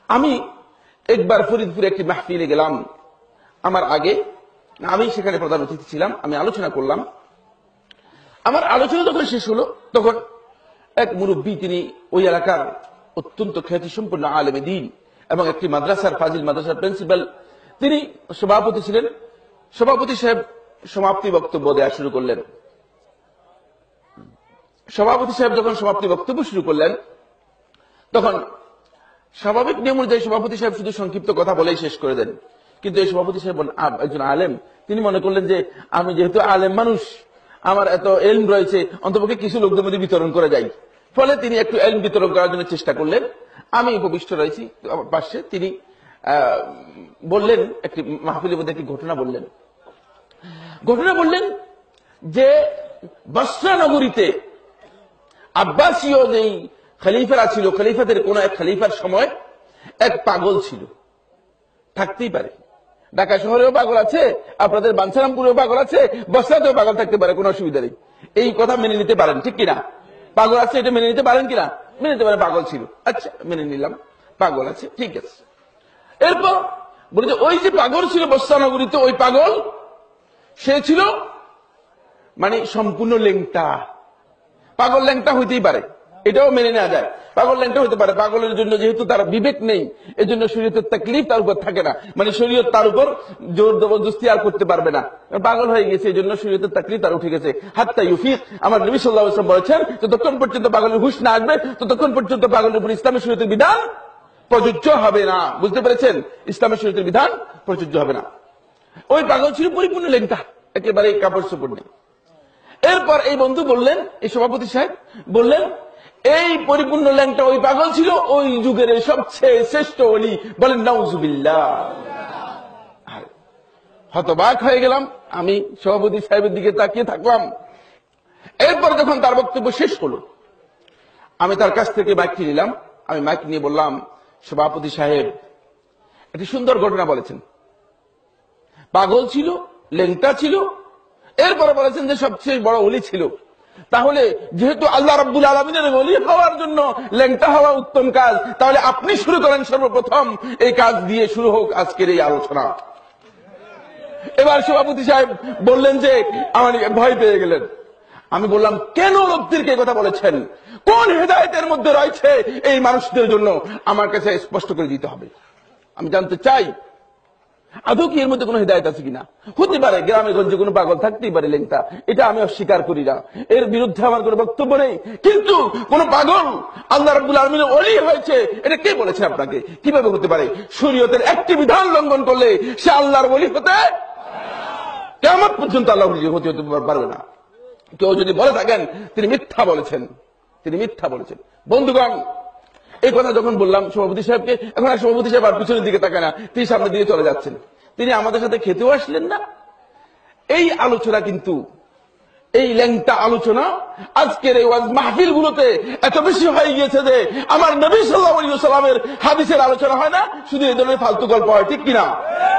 আমি একবার ফরিদপুরে একটি মাহফিলে গেলাম। আমার আগে আমি সেখানে প্রধান অতিথি ছিলাম। আমি আলোচনা করলাম। আমার আলোচনা যখন শেষ হলো তখন এক মুরব্বী, তিনি ওই এলাকার অত্যন্ত খ্যাতিসম্পন্ন আলেমে দ্বীন এবং একটি মাদ্রাসার, ফাজিল মাদ্রাসার প্রিন্সিপাল, তিনি সভাপতি ছিলেন। সভাপতি সাহেব সমাপ্তি বক্তব্য দেওয়া শুরু করলেন। সভাপতি সাহেব যখন সমাপ্তি বক্তব্য শুরু করলেন তখন স্বাভাবিক নিয়ম অনুযায়ী সভাপতি সাহেব শুধু সংক্ষিপ্ত কথা বলেই শেষ করে দেন। কিন্তু এই সভাপতি সাহেব একজন আলেম, তিনি মনে করলেন যে আমি যেহেতু আলেম মানুষ, আমার এত এলম রয়েছে, অন্তপক্ষে কিছু লোকদের মধ্যে বিতরণ করে যাই। ফলে তিনি একটু এলম বিতরণ করার জন্য চেষ্টা করলেন। আমি উপবিষ্ট রয়েছি পাশে। তিনি বললেন, একটি মাহফিলের মধ্যে একটি ঘটনা বললেন যে বসরা নগরীতে আব্বাসীয় যেই খলিফারা ছিল, খলিফাদের কোন এক খলিফার সময় এক পাগল ছিল। থাকতেই পারে, ঢাকা শহরেও পাগল আছে, আপনাদের বাঞ্ছারামপুরেও পাগল আছে, বসরাতেও পাগল থাকতে পারে, কোনো অসুবিধা নেই। এই কথা মেনে নিতে পারেন, ঠিক কিনা? পাগল আছে এটা মেনে নিতে পারেন কিনা? মেনে নিতে পারেন, পাগল ছিল। আচ্ছা, মেনে নিলাম পাগল আছে, ঠিক আছে। এরপর বলে যে ওই যে পাগল ছিল বসরা নগরীতে, ওই পাগল সে ছিল মানে সম্পূর্ণ ল্যাংটা। পাগল ল্যাংটা হইতেই পারে, এটাও মেনে নেওয়া যায়। পাগল ল্যাংটা হইতে পারে। পাগলের জন্য যেহেতু তার বিবেক নেই, এজন্য শরীয়তের তাকলিফ তার উপর থাকে না, মানে শরীয়ত তার উপর জোর জবরদস্তি আর করতে পারবে না। পাগল হয়ে গেছে, এই জন্য শরীয়তের তাকলিফ তার উঠে গেছে। হাত্তা ইউফিক, আমার নবী সাল্লাল্লাহু আলাইহি ওয়াসাল্লাম বলেছেন, যতক্ষণ পর্যন্ত পাগলের হুঁশ না আসবে ততক্ষণ পর্যন্ত পাগলের উপর ইসলামের শরীয়তের বিধান প্রযোজ্য হবে না। বুঝতে পেরেছেন? ইসলামের শরীয়তের বিধান প্রযোজ্য হবে না। ওই পাগল ছিল পরিপূর্ণ ল্যাংটা, একেবারে কাপড় চোপড় নেই। এরপর এই বন্ধু বললেন, এই সভাপতি সাহেব বললেন, এই পরিপূর্ণ ল্যাংটা ওই পাগল ছিল ওই যুগের সবচেয়ে শ্রেষ্ঠ ওলি। বলেন নাউজুবিল্লাহ। হতবাক হয়ে গেলাম। আমি সভাপতি সাহেবের দিকে তাকিয়ে থাকলাম। এরপর যখন তার বক্তব্য শেষ হলো, আমি তার কাছ থেকে মাইকটি নিলাম। আমি মাইক নিয়ে বললাম, সভাপতি সাহেব একটি সুন্দর ঘটনা বলেছেন। পাগল ছিল, ল্যাংটা ছিল, এরপরে বলেছেন যে সবচেয়ে বড় ওলি ছিল। তাহলে যেহেতু আল্লাহ রাব্বুল আলামিনের ওলি হওয়ার জন্য ল্যাংটা হওয়া উত্তম কাজ, তাহলে আপনি শুরু করেন সর্বপ্রথম, এই কাজ দিয়ে শুরু হোক আজকের এই আলোচনা। এবার সভাপতি সাহেব বললেন যে আমার ভয় পেয়ে গেলেন। আমি বললাম, কেন লোকদেরকে কথা বলেছেন? কোন হেদায়েতের মধ্যে রয়েছে এই মানুষদের জন্য? আমার কাছে স্পষ্ট করে দিতে হবে। আমি জানতে চাই আদৌ কি এর মধ্যে কোনো হিদায়ত আছে কিনা। হতে পারে গ্রামে গঞ্জে কোনো পাগল থাকতেই পারে ল্যাংটা, এটা আমি অস্বীকার করি না, এর বিরুদ্ধে আমার কোনো বক্তব্য নেই। কিন্তু কোন পাগল আল্লাহ রাব্বুল আলামিনের ওলি হয়েছে, এটা কে বলেছে আপনাকে? কিভাবে হতে পারে? শরীয়তের একটি বিধান লঙ্ঘন করলে সে আল্লাহর ওলি হতে কিয়ামত পর্যন্ত আল্লাহর ওলি হতে পারবে না। কেউ যদি বলে থাকেন তিনি মিথ্যা বলেছেন, তিনি মিথ্যা বলেছেন। বন্ধুগণ, এই কথা যখন বললাম সভাপতি সাহেবকে, এখন আর সভাপতি সাহেব আর পিছনের দিকে তাকায় না, তিনি সামনের দিকে চলে যাচ্ছেন। তিনি আমাদের সাথে খেতেও আসলেন না। এই আলোচনা কিন্তু, এই ল্যাংটা আলোচনা আজকের এই ওয়াজ মাহফিল গুলোতে এত বেশি হয়ে গিয়েছে যে আমার নবী সাল্লাল্লাহু আলাইহি ওয়াসাল্লামের হাদিসের আলোচনা হয় না, শুধু এই ধরনের ফালতু গল্প হয়, ঠিক কিনা?